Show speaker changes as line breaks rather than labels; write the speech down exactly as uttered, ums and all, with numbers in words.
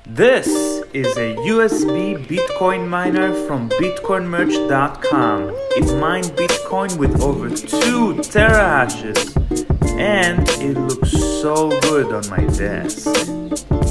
This is a U S B Bitcoin miner from bitcoin merch dot com. It mined Bitcoin with over two terahashes, and it looks so good on my desk.